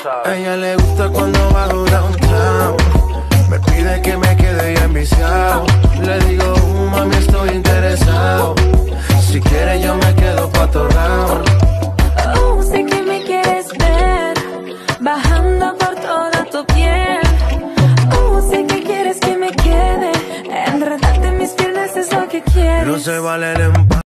A ella le gusta cuando bajo downtown. Me pide que me quede ya enviciado. Le digo, mami, estoy interesado. Si quieres yo me quedo pa' otro lado. Sé que me quieres ver bajando por toda tu piel. Sé que quieres que me quede. Enredarte en mis piernas es lo que quieres. No se vale el empate.